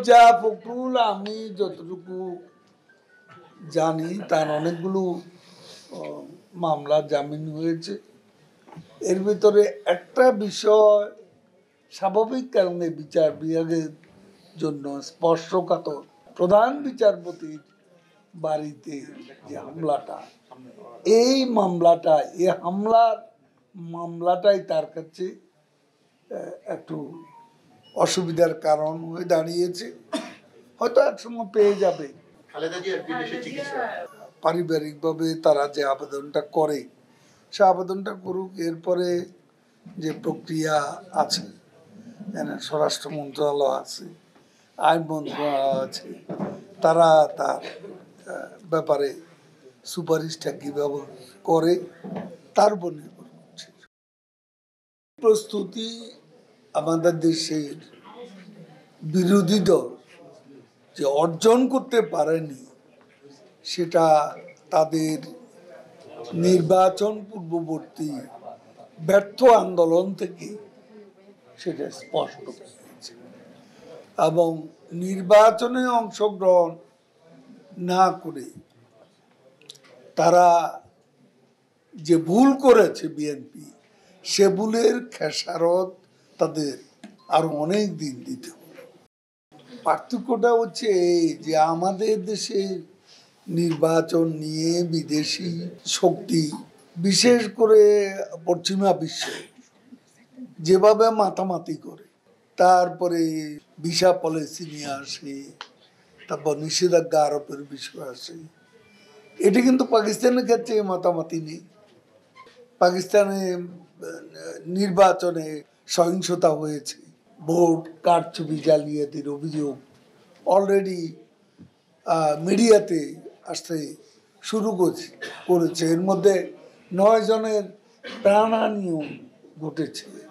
মির্জা ফখরুল আমি যতটুকু জানি তার অনেকগুলো মামলা জামিন হয়েছে। এর ভিতরে একটা বিষয় স্বাভাবিক কারণে বিচার বিভাগের জন্য স্পর্শকাতর, প্রধান বিচারপতির বাড়িতে যে হামলাটা, এই মামলাটাই তার কাছে একটু অসুবিধার কারণ হয়ে দাঁড়িয়েছে। হয়তো একসময় পেয়ে যাবে। পারিবারিকভাবে তারা যে আবেদনটা করে সে আবেদনটা করুক, এরপরে যে প্রক্রিয়া আছে, স্বরাষ্ট্র মন্ত্রণালয় আছে, আইন মন্ত্রণালয় আছে, তারা তার ব্যাপারে সুপারিশটা কীভাবে করে তার উপর নির্ভর করছে। প্রস্তুতি আমাদের দেশের বিরোধী দল যে অর্জন করতে পারেনি সেটা তাদের নির্বাচন পূর্ববর্তী ব্যর্থ আন্দোলন থেকে সেটা স্পষ্ট হয়েছে। এবং নির্বাচনে অংশগ্রহণ না করে তারা যে ভুল করেছে বিএনপি, সে ভুলের খেসারত তাদের আরো অনেক দিন দিতে হবে। পার্থক্যটা হচ্ছে এই যে আমাদের দেশে নির্বাচন নিয়ে বিদেশি শক্তি, বিশেষ করে পশ্চিমা বিশ্ব যেভাবে মাতামাতি করে, তারপরে ভিসা পলিসি নিয়ে আসে, তারপর নিষেধাজ্ঞা আরোপের বিষয় আসে, এটি কিন্তু পাকিস্তানের ক্ষেত্রে মাতামাতি নেই। পাকিস্তানে নির্বাচনে সহিংসতা হয়েছে, ভোট কারচুপি জালিয়াতির অভিযোগ অলরেডি মিডিয়াতে আসতে শুরু করেছে। এর মধ্যে 9 জনের প্রাণহানিও ঘটেছে।